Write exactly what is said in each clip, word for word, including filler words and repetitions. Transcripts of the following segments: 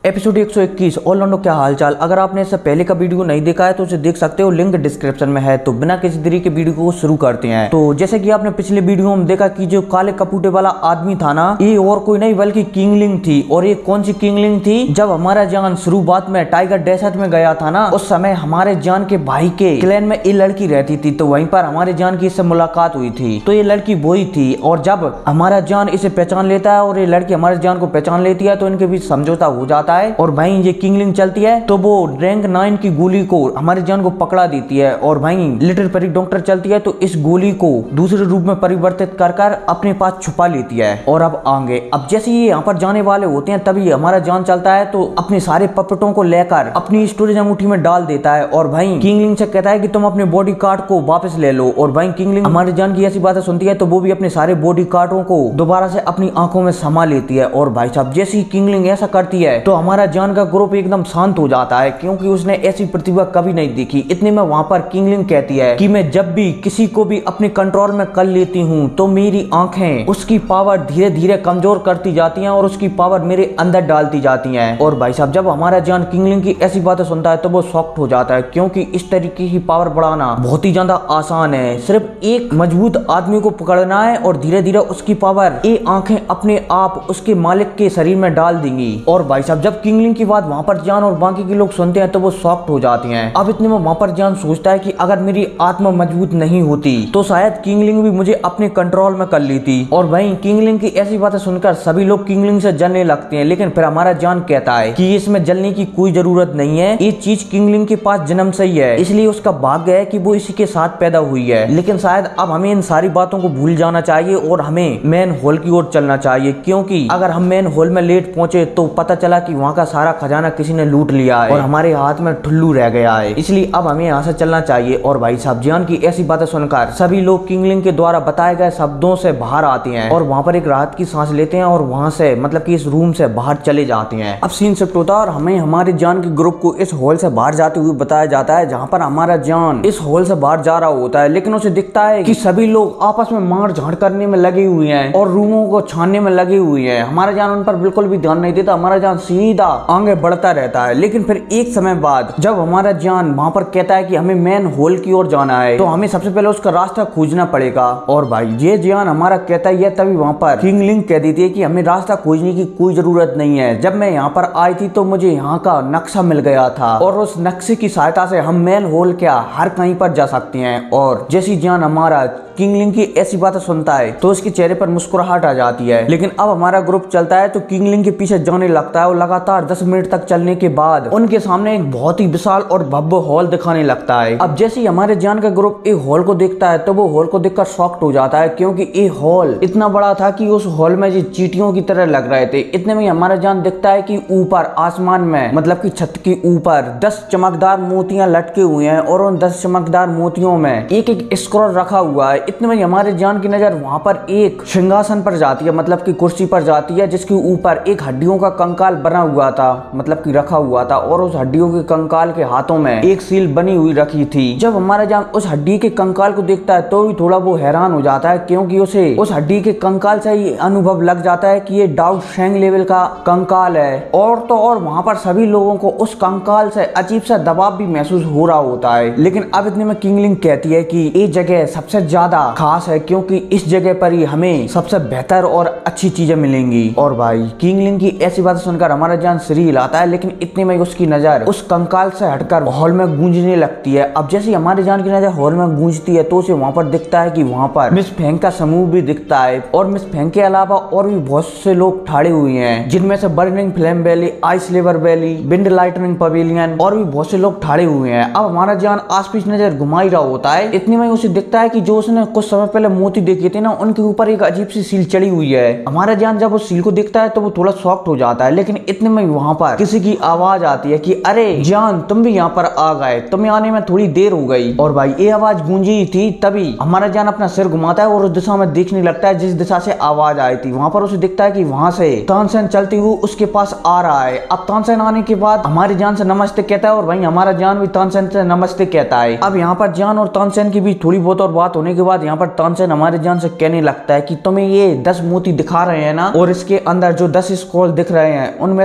Episode एक सौ इक्कीस ऑलराउंडो क्या हालचाल। अगर आपने इससे पहले का वीडियो नहीं देखा है तो उसे देख सकते हो, लिंक डिस्क्रिप्शन में है। तो बिना किसी देरी के वीडियो को शुरू करते हैं। तो जैसे कि आपने पिछले वीडियो में देखा कि जो काले कपूटे वाला आदमी था ना, ये और कोई नहीं बल्कि किंगलिंग थी। और ये कौन सी किंगलिंग थी? जब हमारा जान शुरुआत में टाइगर डेसर्ट में गया था ना, उस समय हमारे जान के भाई के क्लैन में ये लड़की रहती थी। तो वहीं पर हमारे जान की इससे मुलाकात हुई थी। तो ये लड़की वही थी। और जब हमारा जान इसे पहचान लेता है और ये लड़की हमारे जान को पहचान लेती है तो इनके बीच समझौता हो जाता है। और भाई ये किंगलिंग चलती है तो वो रैंक नाइन की गोली को हमारे जान को पकड़ा देती है। और भाई लिटिल परी डॉक्टर चलती है तो इस गोली को दूसरे रूप में परिवर्तित कर कर अपने पास छुपा लेती है। और अब आगे अब जैसे ये यहाँ पर जाने वाले होते हैं तभी हमारा जान चलता है तो अपने सारे पपेटों को लेकर अपनी स्टोरेज अंगूठी में डाल देता है। और भाई किंगलिंग से कहता है कि तुम अपने बॉडी कार्ड को वापस ले लो। और भाई किंगलिंग हमारे जान की ऐसी बातें सुनती है तो वो भी अपने सारे बॉडी कार्डों को दोबारा से अपनी आंखों में समा लेती है। और भाई साहब जैसे ही किंगलिंग ऐसा करती है तो हमारा जान का ग्रुप एकदम शांत हो जाता है, क्योंकि उसने ऐसी प्रतिभा कभी नहीं देखी। इतने में वहां पर किंगलिंग कहती है कि मैं जब भी किसी को भी अपने कंट्रोल में कर लेती हूँ तो मेरी आंखें उसकी पावर धीरे धीरे कमजोर करती जाती हैं और उसकी पावर मेरे अंदर डालती जाती हैं। और भाई साहब जब हमारा जान किंगलिंग की ऐसी बातें सुनता है तो वो शॉक्ड हो जाता है, क्योंकि इस तरीके की पावर बढ़ाना बहुत ही ज्यादा आसान है। सिर्फ एक मजबूत आदमी को पकड़ना है और धीरे धीरे उसकी पावर ये आंखें अपने आप उसके मालिक के शरीर में डाल देंगी। और भाई साहब जब किंगलिंग की बात वहां पर जान और बाकी के लोग सुनते हैं तो वो शॉक्ड हो जाते हैं। अब इतने में वहां पर जान सोचता है कि अगर मेरी आत्मा मजबूत नहीं होती तो शायद किंगलिंग भी मुझे अपने कंट्रोल में कर लेती। और वहीं किंगलिंग की ऐसी बातें सुनकर सभी लोग किंगलिंग से जलने लगते हैं। लेकिन फिर हमारा जान कहता है कि इसमें जलने की कोई जरूरत नहीं है, ये चीज किंगलिंग के पास जन्म से ही है, इसलिए उसका भाग्य है कि वो इसी के साथ पैदा हुई है। लेकिन शायद अब हमें इन सारी बातों को भूल जाना चाहिए और हमें मेन हॉल की ओर चलना चाहिए, क्योंकि अगर हम मेन हॉल में लेट पहुंचे तो पता चला कि वहाँ का सारा खजाना किसी ने लूट लिया है और हमारे हाथ में ठुल्लू रह गया है। इसलिए अब हमें यहाँ से चलना चाहिए। और भाई साहब जान की ऐसी बातें सुनकर सभी लोग किंगलिंग के द्वारा बताए गए शब्दों से बाहर आते हैं और वहाँ पर एक राहत की सांस लेते हैं और वहाँ से मतलब कि इस रूम से बाहर चले जाते हैं। अब सीन शिफ्ट होता है और हमें हमारे जान के ग्रुप को इस हॉल से बाहर जाते हुए बताया जाता है, जहाँ पर हमारा जान इस हॉल से बाहर जा रहा होता है। लेकिन उसे दिखता है कि सभी लोग आपस में मार झाड़ करने में लगे हुए हैं और रूमों को छानने में लगे हुए हैं। हमारा जान उन पर बिल्कुल भी ध्यान नहीं देता, हमारा जान सीधा आगे बढ़ता रहता है। लेकिन फिर एक समय बाद जब हमारा जान वहां पर कहता है कि हमें मेन हॉल की ओर जाना है तो हमें सबसे पहले उसका रास्ता खोजना पड़ेगा। और भाई ये जान हमारा कहता है तभी वहां पर किंगलिंग कह देती है कि हमें रास्ता खोजने की कोई जरूरत नहीं है। जब मैं यहाँ पर आई थी तो मुझे यहाँ का नक्शा मिल गया था और उस नक्शे की सहायता से हम मेन हॉल क्या हर कहीं पर जा सकते हैं। और जैसी जान हमारा किंगलिंग की ऐसी बातें सुनता है तो उसके चेहरे पर मुस्कुराहट आ जाती है। लेकिन अब हमारा ग्रुप चलता है तो किंगलिंग के पीछे जाने लगता है और लगातार दस मिनट तक चलने के बाद उनके सामने एक बहुत ही विशाल और भव्य हॉल दिखाने लगता है। अब जैसे ही हमारे जान का ग्रुप एक हॉल को देखता है तो वो हॉल को देखकर शॉक्ड हो जाता है, क्योंकि ये हॉल इतना बड़ा था कि उस हॉल में जो चींटियों की तरह लग रहे थे। इतने में हमारा जान दिखता है कि ऊपर आसमान में मतलब की छत के ऊपर दस चमकदार मोतियां लटके हुए हैं और उन दस चमकदार मोतियों में एक एक स्क्रॉल रखा हुआ है। इतने में हमारे जान की नजर वहां पर एक सिंहासन पर जाती है, मतलब की कुर्सी पर जाती है, जिसके ऊपर एक हड्डियों का कंकाल बना हुआ था, मतलब की रखा हुआ था। और उस हड्डियों के कंकाल के हाथों में एक सील बनी हुई रखी थी। जब हमारा जान उस हड्डी के कंकाल को देखता है तो भी थोड़ा वो हैरान हो जाता है, क्योंकि उसे उस हड्डी के कंकाल से ही अनुभव लग जाता है कि ये डाउ शेंग लेवल का कंकाल है। और तो और वहां पर सभी लोगों को उस कंकाल से अजीब सा दबाव भी महसूस हो रहा होता है। लेकिन अब इतने में किंगलिंग कहती है कि ये जगह सबसे ज्यादा खास है, क्योंकि इस जगह पर ही हमें सबसे बेहतर और अच्छी चीजें मिलेंगी। और भाई किंगलिंग की ऐसी बात सुनकर हमारा जान सिर हिलाता है। लेकिन इतने में उसकी नजर उस कंकाल से हटकर हॉल में गूंजने लगती है। अब जैसे हमारे जान की नजर हॉल में गूंजती है तो उसे वहां पर दिखता है कि वहां पर मिस फेंग का समूह भी दिखता है। और मिस फेंग के अलावा और भी बहुत से लोग खड़े हुए हैं, जिनमें से burning flame valley, ice river valley, wind lightning pavilion और भी बहुत से लोग खड़े हुए हैं। अब हमारा जान आस पास नजर घुमाई रहा होता है। इतने में उसे दिखता है कि जो उसने कुछ समय पहले मोती देखे थे ना, उनके ऊपर एक अजीब सी सील चढ़ी हुई है। हमारा जान जब उस सील को देखता है तो वो थोड़ा शॉक्ड हो जाता है। लेकिन इतने में वहां पर किसी की आवाज आती है कि अरे जान तुम भी यहाँ पर आ गए, तुम्हें आने में थोड़ी देर हो गई। और भाई ये आवाज गूंजी थी तभी हमारा जान अपना सिर घुमाता है और उस दिशा में देखने लगता है जिस दिशा से आवाज आई थी। वहां पर उसे दिखता है कि वहां से तानसेन चलते हुए उसके पास आ रहा है। अब तानसेन आने के बाद हमारी जान से नमस्ते कहता है और वहीं हमारा जान भी तानसेन से नमस्ते कहता है। अब यहाँ पर जान और तानसेन की बीच थोड़ी बहुत और बात होने के बाद यहाँ पर तानसेन हमारे जान से कहने लगता है कि तुम्हें ये दस मोती दिखा रहे हैं ना, और इसके अंदर जो दस स्क्रॉल दिख रहे हैं उनमें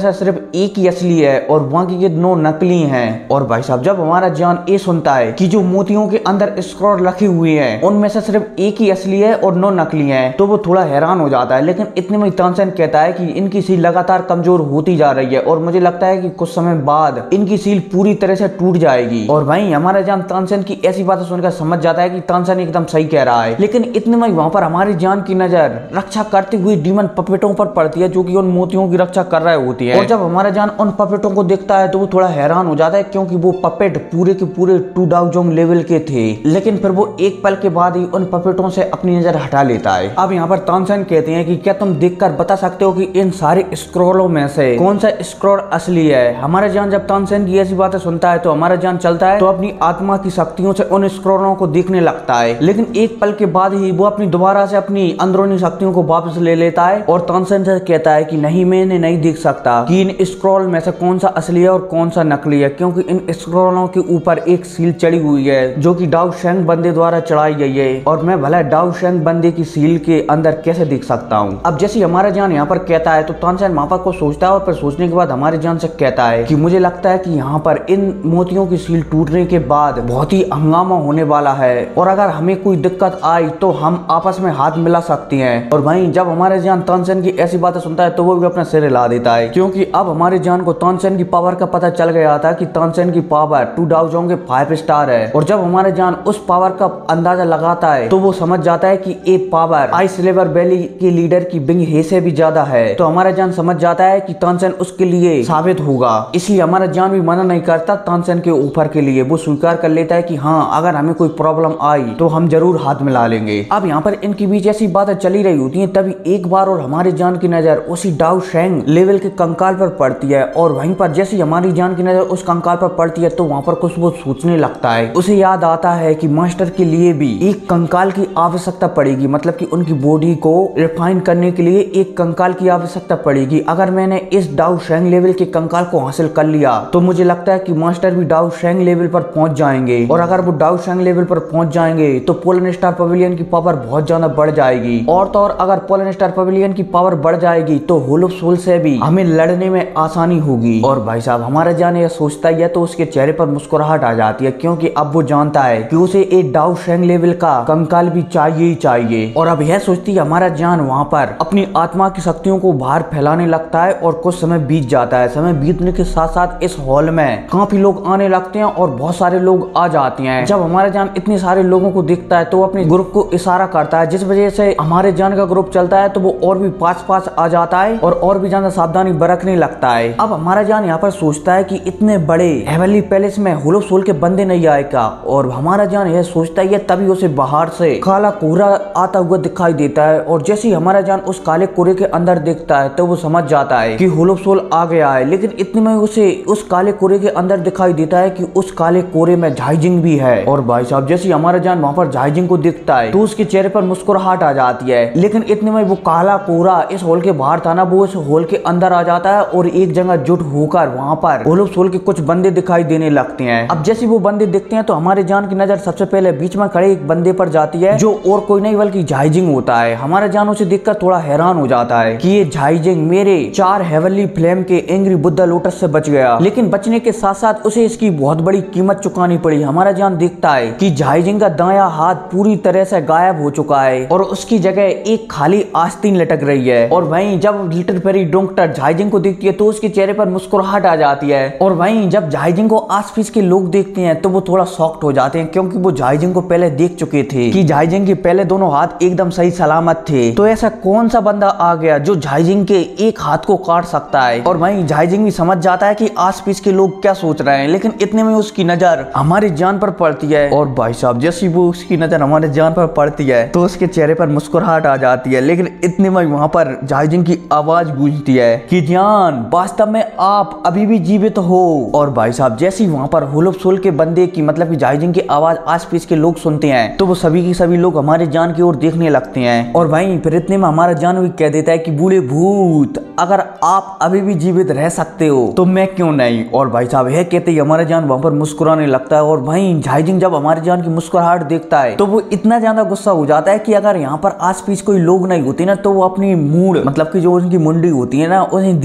से सिर्फ एक ही असली है और बाकी के दोनों नकली हैं। और भाई साहब जब हमारा जान ये सुनता है कि जो मोतियों के अंदर स्क्रॉल रखे हुए हैं उनमें से सिर्फ एक ही असली है और नौ नकली हैं, तो वो थोड़ा हैरान हो जाता है। लेकिन इतने में तानसेन कहता है कि इनकी सील लगातार कमजोर होती जा रही है और मुझे लगता है कि कुछ समय बाद इनकी सील पूरी तरह से टूट जाएगी। और वहीं हमारा जान तानसेन की ऐसी बातें सुनकर समझ जाता है कि तानसेन एकदम सही कह रहा है। लेकिन इतने में वहां पर हमारी जान की नजर रक्षा करती हुई डीमन पपेटों पर पड़ती है जो कि उन मोतियों की रक्षा कर रहे होती है। और जब हमारा जान उन पपेटों को देखता है तो वो थोड़ा हैरान हो जाता है क्योंकि वो पपेट पूरे के पूरे टू डाउजोंग लेवल के थे। लेकिन फिर वो एक पल के बाद ही उन पपेटों से अपनी नजर हटा लेता है। अब यहाँ पर तानसेन कहते हैं कि क्या तुम देखकर बता सकते हो कि इन सारे स्क्रॉलों में से कौन सा स्क्रॉल असली है। हमारा जान जब तानसेन की ऐसी बातें सुनता है तो हमारा जान चलता है तो अपनी आत्मा की शक्तियों से उन स्क्रॉलों को देखने लगता है। लेकिन एक पल के बाद ही वो अपनी दोबारा से अपनी अंदरूनी शक्तियों को वापस ले लेता है और तानसेन से कहता है कि नहीं, मैंने नहीं देख सकता कि इन स्क्रॉल में से कौन सा असली है और कौन सा नकली है, क्योंकि इन स्क्रॉलों के ऊपर एक सील चढ़ी हुई है जो कि डाउ शेंग बंदे द्वारा चढ़ाई गई है और मैं भला डाउ शेंग बंदे की सील के अंदर कैसे देख सकता हूँ। अब जैसे हमारा जान यहाँ पर कहता है तो तानसेन वहां पर को सोचता है और फिर सोचने के बाद हमारे जान से कहता है कि मुझे लगता है कि यहाँ पर इन मोतियों की सील टूटने के बाद बहुत ही हंगामा होने वाला है और अगर हमें कोई दिक्कत आई तो हम आपस में हाथ मिला सकती हैं। और वहीं जब हमारे जान तानसेन की ऐसी बातें सुनता है तो वो भी अपना सिर हिला देता है क्योंकि अब हमारे जान को तानसेन की पावर का पता चल गया था कि तानसेन की पावर टू डाउजोंग के फाइव स्टार है। और जब हमारे जान उस पावर का अंदाजा लगाता है तो वो समझ जाता है कि ये पावर आइस रिवर वैली के लीडर की बिंग हे से भी ज्यादा है। तो हमारा जान समझ जाता है कि तानसेन उसके लिए साबित होगा, इसलिए हमारा जान भी मना नहीं करता तानसेन के ऊपर के लिए। वो स्वीकार कर लेता है कि हाँ, अगर हमें कोई प्रॉब्लम आई तो हम जरूर हाथ मिला लेंगे। अब यहाँ पर इनके बीच ऐसी बातें चली रही होती हैं तभी एक बार और हमारे जान की नजर उसी डाउ शेंग लेवल के कंकाल पर पड़ती है और वहीं पर जैसे हमारी जान की नजर उस कंकाल पर पड़ती है तो वहां पर कुछ वो सोचने लगता है। उसे याद आता है कि मास्टर के लिए भी एक कंकाल की आवश्यकता पड़ेगी, मतलब कि उनकी बॉडी को रिफाइन करने के लिए एक कंकाल की आवश्यकता पड़ेगी। अगर मैंने इस डाउ शेंग लेवल के कंकाल को हासिल कर लिया तो मुझे लगता है कि मास्टर भी डाउ शेंग लेवल पर पहुंच जाएंगे और अगर वो डाउ शेंग लेवल पर पहुंच जाएंगे तो पोलन स्टार पवेलियन की पावर बहुत ज्यादा बढ़ जाएगी। और तो और अगर पोलन स्टार पवेलियन की पावर बढ़ जाएगी तो होल ऑफ सोल से भी हमें लड़ने में आसानी होगी। और भाई साहब हमारा जान ये सोचता ही है तो उसके चेहरे पर मुस्कुराहट आ जाती है क्योंकि अब वो जानता है कि उसे एक डाउ शेंग लेवल का कंकाल भी चाहिए ही चाहिए। और अब यह सोचती है हमारा जान वहां पर अपनी आत्मा की शक्तियों को बाहर फैलाने लगता है और कुछ समय बीत जाता है। समय बीतने के साथ साथ इस हॉल में काफी लोग आने लगते हैं और बहुत सारे लोग आ जाते हैं। जब हमारा जान इतने सारे लोगों को देखता है तो वो अपने ग्रुप को इशारा करता है, जिस वजह से हमारे जान का ग्रुप चलता है तो वो और भी पास पास आ जाता है और और भी ज्यादा सावधानी बरतने लगता है। अब हमारा जान यहाँ पर सोचता है कि इतने बड़े हेवनली पैलेस में होल ऑफ सोल के बंदे नहीं आएगा और हमारा जान यह सोचता है तभी उसे बाहर से काला कोहरा आता हुआ दिखाई देता है। और जैसे ही हमारा जान उस काले कोहरे के अंदर देखता है तो वो समझ जाता है कि होल ऑफ सोल आ गया है। लेकिन इतने में उसे उस काले कोहरे के अंदर दिखाई देता है कि उस काले कोहरे में झाइजिंग भी है। और भाई साहब जैसे ही हमारा जान वहां पर झाइजिंग को देखता है तो उसके चेहरे पर मुस्कुराहट आ जाती है। लेकिन इतने में वो काला कोहरा इस हॉल के बाहर था ना, वो इस हॉल के अंदर आ जाता है और एक जगह जुट होकर वहां पर होल ऑफ सोल के कुछ बंदे दिखाई देने लगते हैं। अब जैसे वो बंदे दिखते हैं तो हमारे जान की नजर सबसे पहले बीच में खड़े एक बंदे पर जाती है जो और कोई नहीं बल्कि झाइजिंग होता है। हमारा जान उसे देखकर थोड़ा हैरान हो जाता है कि ये झाइजिंग मेरे चार हेवनली फ्लेम के एंग्री बुद्धा लोटस से बच गया। लेकिन बचने के साथ साथ उसे इसकी बहुत बड़ी कीमत चुकानी पड़ी। हमारा जान देखता है कि झाइजिंग का दायां हाथ पूरी तरह से गायब हो चुका है और उसकी जगह एक खाली आस्तीन लटक रही है। और वहीं जब लिटिल फेरी डॉक्टर झाइजिंग को देखती है तो उसके चेहरे पर मुस्कुराहट आ जाती है। और वहीं जब झाइजिंग को आसपास के लोग देखते हैं तो वो थोड़ा शॉक्ड हो जाते हैं क्योंकि वो झाइजिंग को पहले देख चुके थे कि झाइजिंग के पहले दोनों हाथ एकदम सही सलामत थे। तो ऐसा कौन सा बंदा आ गया जो झाइजिंग के एक हाथ को काट सकता है। और वहीं झाइजिंग भी समझ जाता है कि आसपास के लोग क्या सोच रहे हैं। लेकिन इतने में उसकी नजर हमारी जान पर पड़ती है और भाई साहब जैसी वो उसकी नजर हमारे जान पर पड़ती है तो उसके चेहरे पर मुस्कुराहट आ जाती है। लेकिन इतने में वहां पर झाइजिंग की आवाज गूंजती है कि जान वास्तव में आप अभी भी जीवित हो। और भाई साहब जैसे ही वहां पर होल ऑफ सोल के बंदे की मतलब कि झाइजिंग की आवाज आसपास के लोग सुनते हैं तो वो सभी की सभी लोग हमारे जान की ओर देखने लगते हैं। और वहीं फिर इतने में हमारा जान भी कह देता है कि बूढ़े भूत अगर आप अभी भी जीवित रह सकते हो तो मैं क्यों नहीं। और भाई साहब यह कहते ही हमारा जान वहां पर मुस्कुराने लगता है। और वहीं झाइजिंग जब हमारे जान की मुस्कुराहट देखता है तो वो इतना ज्यादा गुस्सा हो जाता है कि अगर यहाँ पर आस पास कोई लोग नहीं होते ना तो वो अपनी मूड मतलब कि जो उनकी मुंडी होती है ना उन्हें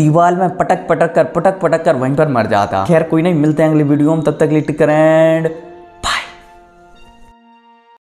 दीवार में पटक पटक कर पटक पटक कर वहीं पर मर जाता। खैर कोई नहीं, मिलते हैं अगली वीडियो में, तब तक के लिए टिक करें।